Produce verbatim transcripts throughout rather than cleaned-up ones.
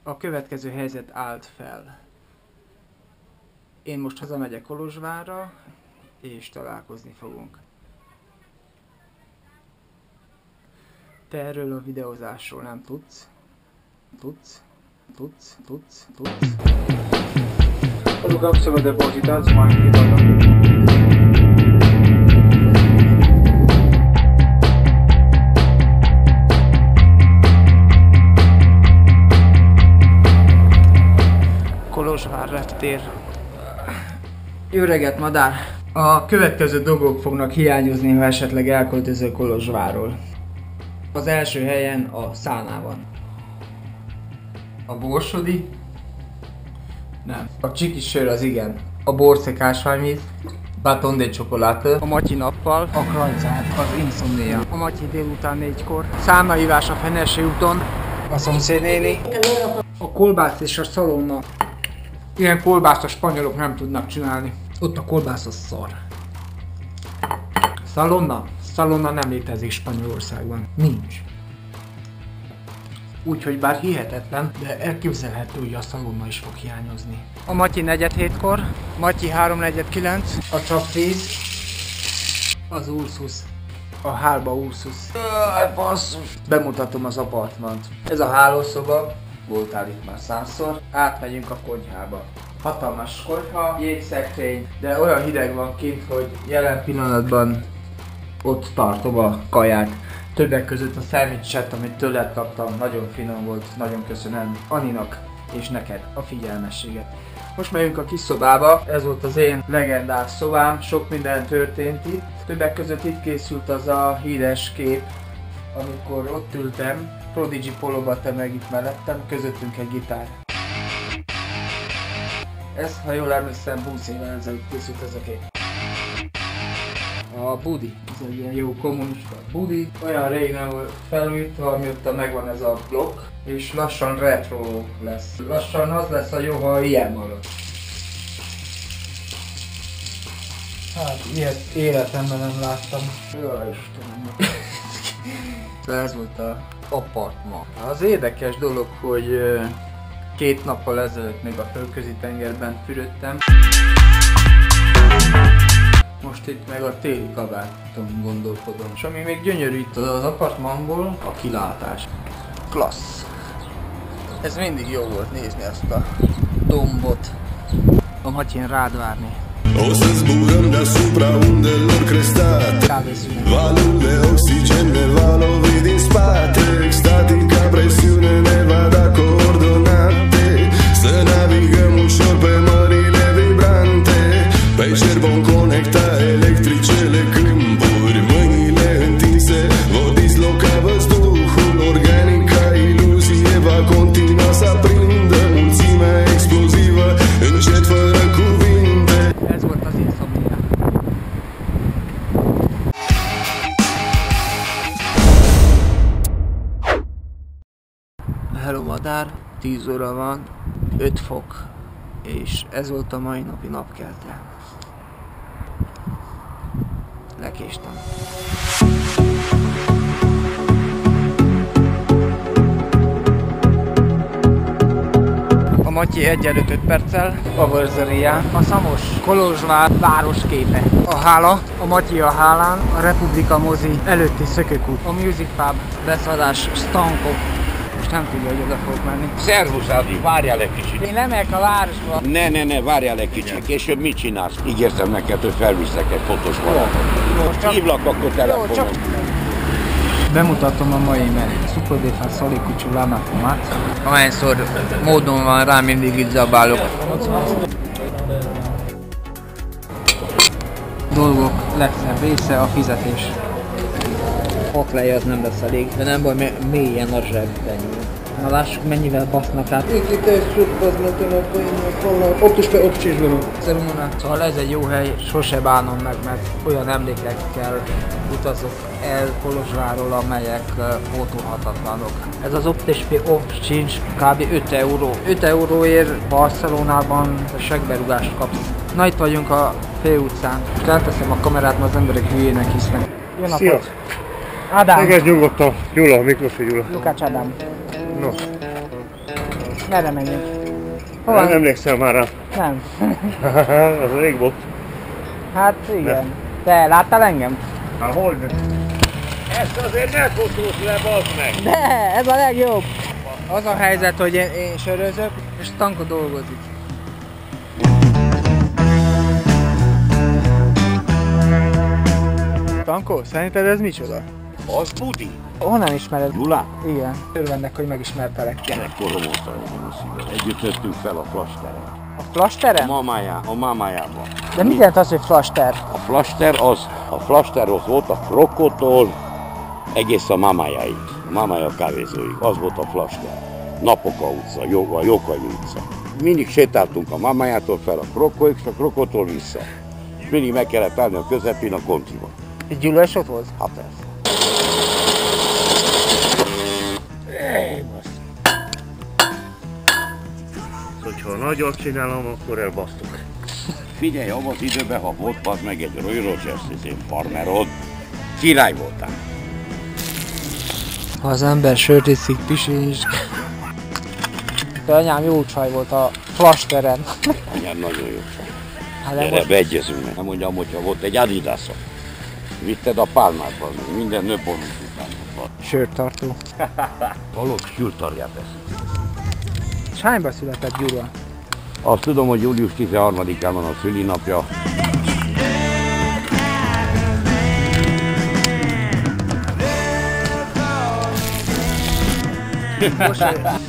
A következő helyzet állt fel. Én most hazamegyek Kolozsvárra, és találkozni fogunk. Te erről a videózásról nem tudsz. Tudsz, tudsz, tudsz, tudsz. Rugam se vă depozitați mai întâi. Kolozsvár reptér. Jó reggelt, madár! A következő dolgok fognak hiányozni, ha esetleg elköltözök Kolozsvárról. Az első helyen a száná van. A borsodi? Nem. A csikis sör az igen. A borszek ásványvíz. Baton de csokoládé. A matyi nappal. A krajcát. Az insomnia. A matyi délután négykor. Számlaívás a Fenesi úton. A szomszédnéni. A kolbász és a szalonna. Ilyen kolbászt a spanyolok nem tudnak csinálni. Ott a kolbász az szar. Szalonna? Szalonna nem létezik Spanyolországban. Nincs. Úgyhogy bár hihetetlen, de elképzelhető, hogy a szalonna is fog hiányozni. A Matyi negyed hétkor, Matyi háromnegyed kilenc, a csapvíz, az Ursus, a hálba Ursus. Aj, basszus! Bemutatom az apartmant. Ez a hálószoba, voltál itt már százszor, átmegyünk a konyhába. Hatalmas konyha, jégszekrény, de olyan hideg van kint, hogy jelen pillanatban ott tartom a kaját. Többek között a szendvicset, amit tőled kaptam, nagyon finom volt, nagyon köszönöm Aninak és neked a figyelmességet. Most megyünk a kis szobába, ez volt az én legendás szobám, sok minden történt itt. Többek között itt készült az a híres kép, amikor ott ültem, Prodigy poloba, te meg itt mellettem, közöttünk egy gitár. Ez, ha jól emlékszem, húsz évvel ezelőtt készült ez a kép. A budi, ez egy ilyen jó kommunista budi, olyan rég nem volt felújítva, amióta megvan ez a blokk, és lassan retro lesz. Lassan az lesz a jó, ha ilyen marad. Hát ilyet életemben nem láttam. Jaj Istenem. Ez volt a apartman. Az érdekes dolog, hogy két nappal ezelőtt még a Földközi tengerben fürödtem. Most itt meg a téli kabáton gondolkodom. És ami még gyönyörű itt az apartmanból, a kilátás. Klassz! Ez mindig jó volt nézni ezt a dombot. A Matyin rád várni. O să zburăm deasupra undelor crestate. Valul de oxigen ne va lovi din spate. Extatica presiune ne va da coordonate. Să navigăm ușor pe mările vibrante. Pe cer vom conecta electricele câmpuri. Mâinile întinse vor disloca văzduhul. Organica iluzie va continua să aprindă mulțimea explozivă încet fără cuvinte. Ez volt az insomnia. Hello madár, tíz óra van, öt fok, és ez volt a mai napi napkelte. Lekéstem. A Matyi egyenlő öt perccel, a Vörzeria, a Szamos, Kolozsvár városképe. A Hála, a Matyi a Hálán, a Republika mozi előtti szökőkút, a Music Pub, beszadás, Stanko. Most nem tudja, hogy oda fogok menni. Szervusz Adi, várjál egy kicsit. Én nem megyek a városba. Ne, ne, ne, várjál egy kicsit. Később mit csinálsz? Ígértem neked, hogy felviszek egy fotós valamit. Hívlak akkor telefonon. Csak... Bemutatom a mai menüt. Succo de fasoli cuciulana fumat. Ahányszor módon van rá, mindig itt zabálok. Dolgok legszebb része a fizetés. Okleje az nem lesz elég, de nem baj, mert mélyen a zsebben. Na lássuk, mennyivel basznak át. Itt egy ott is be obcsésben. Szóval ez egy jó hely, sose bánom meg, mert olyan emlékekkel utazok el Kolozsvárról, amelyek pótolhatatlanok. Ez az Optespe Obcsincs kb. öt euró. öt euróért Barcelonában segberúgást kapsz. Na itt vagyunk a főutcán. Most elteszem a kamerát, mert az emberek hülyének hisznek. Jó napot! Szia! Ádám! Engedj nyugodtan! Gyula, Miklósi Gyula. Lukács Ádám. No. Merre menjünk? Hova? Nem emlékszem már rá. Nem. Az rég volt. Hát igen. Nem. Te láttál engem? Hát hol? Ezt azért ne fotózz le, bazd meg! De, ez a legjobb! Az a helyzet, hogy én, én sörözök, és Stanko dolgozik. Stanko, szerinted ez micsoda? Az budi. Honnan ismered? Gyulát? Igen. Örvendek, hogy megismertelek. Gyerekkorom óta vagyok a szívvel. Együtt nőttünk fel a flasteren. A flasteren? A mamájá, a mámájában. De mit jelent az, hogy flaster? A flaster az, a flasterhoz volt a krokkotól egész a mámájáig. A mámája kávézóig. Az volt a flaster. Napoka utca, Jó, a Jókai utca. Mindig sétáltunk a mámájától fel a krokkoig, és a krokkotól vissza. És mindig meg kellett állni a közepén a kontiban. Egy Gyula is ott volt? Hát persze. Hogyha nagyot csinálom, akkor elbasztok. Figyelj, abban az időben, ha volt az meg egy Roy Rogers farmerod, király voltál. Ha az ember sört iszik, pisilni. De anyám jó csaj volt a flasteren. Anyám nagyon jó csaj. Hát Gyere, most... beegyezünk meg. Nem mondjam, hogyha volt egy Adidas-on. Vitted a pálmátban, minden nő bonus után. Sörtartó. Valók sültarját eszik. És hányba született Gyula? Azt tudom, hogy július tizenharmadikán van a szülinapja. Most...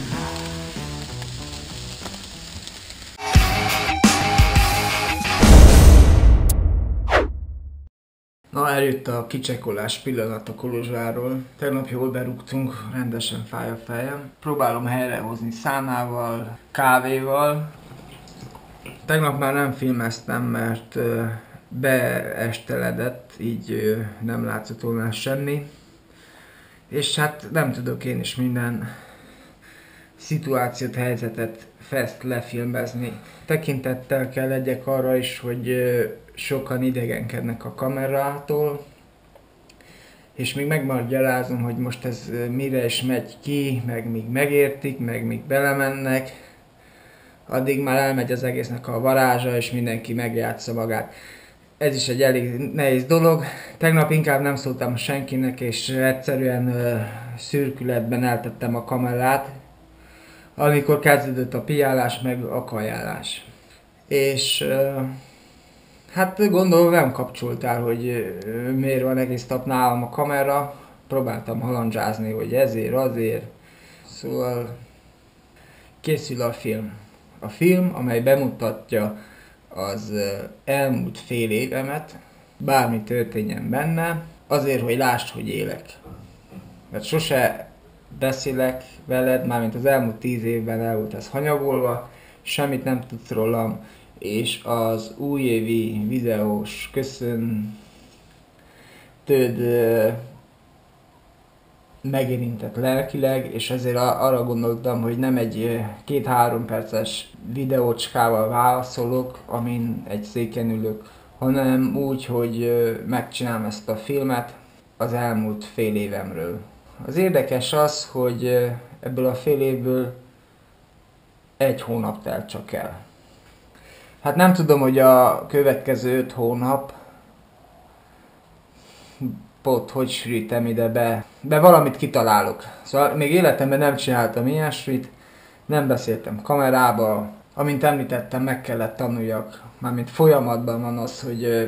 Na, eljött a kicsekolás pillanat a Kolozsvárról. Tegnap jól berúgtunk, rendesen fáj a fejem. Próbálom helyrehozni szánával, kávéval. Tegnap már nem filmeztem, mert beesteledett, így nem látszott volna semmi. És hát nem tudok én is minden szituációt, helyzetet fest lefilmezni. Tekintettel kell legyek arra is, hogy sokan idegenkednek a kamerától, és még megmagyarázom, hogy most ez mire is megy ki, meg míg megértik, meg míg belemennek, addig már elmegy az egésznek a varázsa, és mindenki megjátsza magát. Ez is egy elég nehéz dolog. Tegnap inkább nem szóltam senkinek, és egyszerűen uh, szürkületben eltettem a kamerát, amikor kezdődött a piálás, meg a kajálás. És uh, hát gondolom nem kapcsoltál, hogy uh, miért van egész nap nálam a kamera. Próbáltam halandzsázni, hogy ezért, azért. Szóval készül a film. A film, amely bemutatja az elmúlt fél évemet, bármi történjen benne, azért, hogy lásd, hogy élek. Mert sose beszélek veled, mármint az elmúlt tíz évben el volt ez hanyagolva, semmit nem tudsz rólam, és az újévi videós köszöntőd megérintett lelkileg, és ezért arra gondoltam, hogy nem egy két-három perces videócskával válaszolok, amin egy széken ülök, hanem úgy, hogy megcsinálom ezt a filmet az elmúlt fél évemről. Az érdekes az, hogy ebből a fél évből egy hónap telt csak el. Hát nem tudom, hogy a következő öt hónap pot, hogy sűrítem ide be, de valamit kitalálok. Szóval még életemben nem csináltam ilyesmit, nem beszéltem kamerába, amint említettem, meg kellett tanuljak, mármint folyamatban van az, hogy,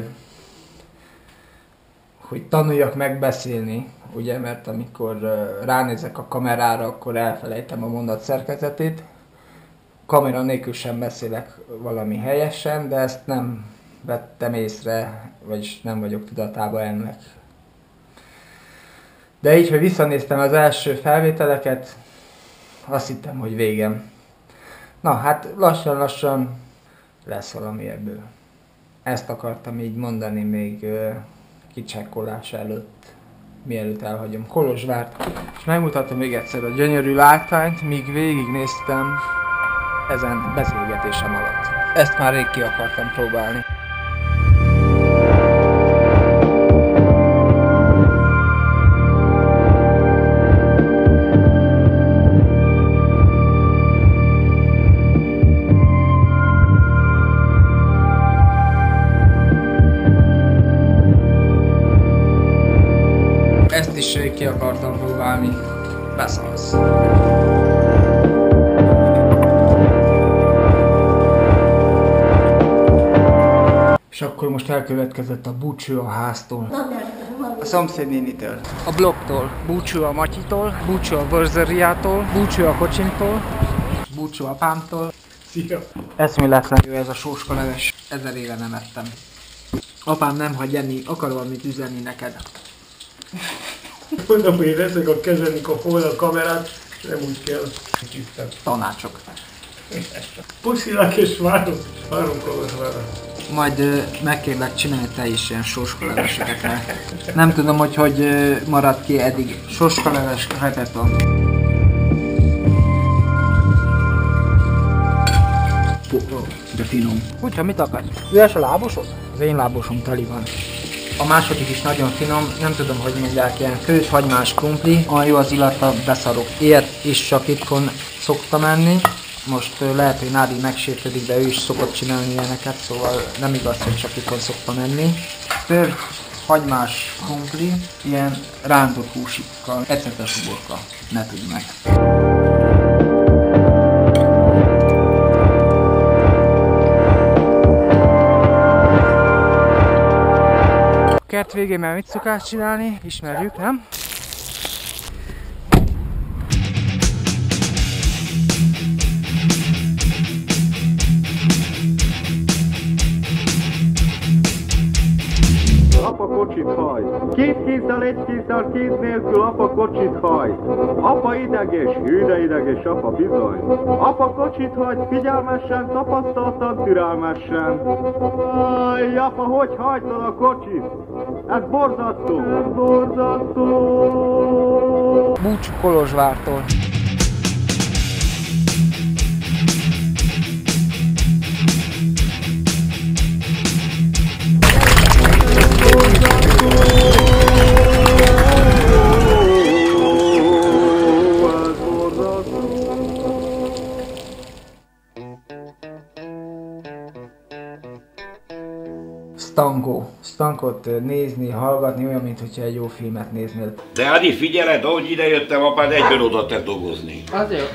hogy tanuljak megbeszélni, ugye, mert amikor ránézek a kamerára, akkor elfelejtem a mondat szerkezetét. Kamera nélkül sem beszélek valami helyesen, de ezt nem vettem észre, vagyis nem vagyok tudatában ennek. De így, hogy visszanéztem az első felvételeket, azt hittem, hogy végem. Na, hát lassan-lassan lesz valami ebből. Ezt akartam így mondani még uh, kicsekkolás előtt, mielőtt elhagyom Kolozsvárt. És megmutatom még egyszer a gyönyörű látványt, míg végignéztem ezen beszélgetésem alatt. Ezt már rég ki akartam próbálni. És akkor most elkövetkezett a búcsú a háztól. A szomszédnénitől. A blogtól. Búcsú a Matyitól. Búcsú a Borzeriától. Búcsú a kocsimtól. Búcsú apámtól. Szia! Eszméletlenül ez a sóskaleves. Ezer éve nem ettem. Apám nem hagy enni, akar valamit üzenni neked. Mondom, hogy leszek a kezemik a a kamerát, nem úgy kell. Tanácsok. Puszilak és várom, várom Kolozsvárra. Majd ö, megkérlek, csinálj te is ilyen sóskaleveseket. Nem tudom, hogy hogy ö, maradt ki eddig. Sóskaleves repeta. De finom. Kutya, mit akarsz? Üres a lábosod? Az én lábosom teli van. A második is nagyon finom, nem tudom, hogy mondják, ilyen fős hagymás krumpli. Olyan jó az illata, beszarok. Ilyet is csak itthon szoktam enni. Most uh, lehet, hogy Nádi megsértődik, de ő is szokott csinálni ilyeneket, szóval nem igaz, hogy csak itthon szoktam enni. Fős hagymás krumpli, ilyen rántott húsikkal, ecetes uborka, ne tudd meg. Kert végén már mit szokás csinálni, ismerjük, nem? Apa kocsit hajt. Két kézzel, egy kézzel, kéz nélkül apa kocsit hajt. Apa ideges, hű de ideges apa bizony. Apa kocsit hajt, figyelmesen, tapasztaltan, türelmesen. Aj, apa, hogy hajtod a kocsit? Ez borzasztó. Ez borzasztó. Búcsú Kolozsvártól. Stanko. Stankot nézni, hallgatni olyan, mintha egy jó filmet néznél. De Adi, figyeled, ahogy idejöttem, apád egyből oda tett dolgozni. Az jó.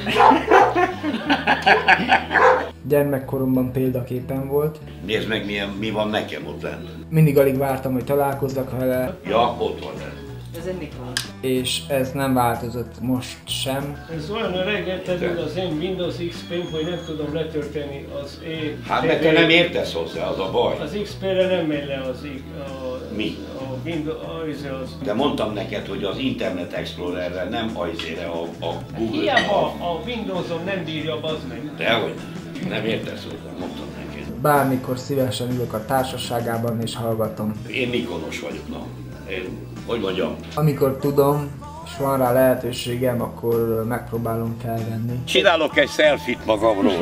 Gyermekkoromban példaképen volt. Nézd meg, milyen, mi van nekem ott lent. Mindig alig vártam, hogy találkozzak vele. Ja, ott van ez. Ez egy Nikon. És ez nem változott most sem. Ez olyan öregedted, az én Windows iksz pé-n, hogy nem tudom letölteni az é... Hát mert te nem értesz hozzá, az a baj. Az iksz pé-re nem megy le az I... A, Mi? A Windows... Az... De mondtam neked, hogy az Internet Explorerre, nem ajzére a, a Google. Hiába a Windowson nem bírja, bazd meg. Dehogy nem. Nem értesz hozzá, mondtam neked. Bármikor szívesen ülök a társaságában és hallgatom. Én Nikonos vagyok, na. Én, hogy mondjam? Amikor tudom, és van rá lehetőségem, akkor megpróbálom felvenni. Csinálok egy selfie-t magamról.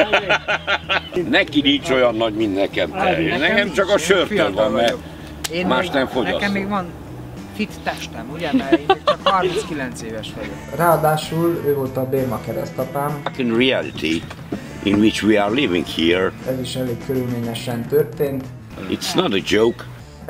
Neki nincs olyan nagy, mint nekem. Nekem, nekem csak a sörtől van, mert én más még, nem fogyasztom. Nekem még van fit testem, ugye? Mert én csak harminckilenc éves vagyok. Ráadásul ő volt a Bérma keresztapám. In reality, in which we are living here, ez is elég körülményesen történt. It's not a joke.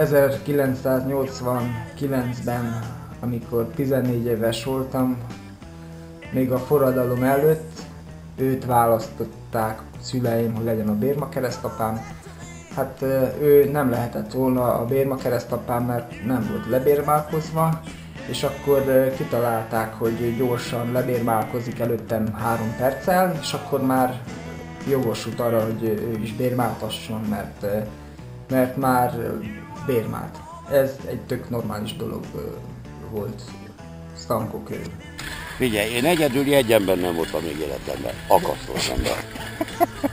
ezerkilencszáznyolcvankilencben, amikor tizennégy éves voltam, még a forradalom előtt, őt választották szüleim, hogy legyen a Bérma keresztapám. Hát ő nem lehetett volna a Bérma keresztapám, mert nem volt lebérmálkozva, és akkor kitalálták, hogy gyorsan lebérmálkozik előttem három perccel, és akkor már jogosult arra, hogy ő is bérmáltasson, mert, mert már bérmált. Ez egy tök normális dolog volt Stanko körül. Figyelj, én egyedül egy ember nem voltam még életemben, akasztó ember.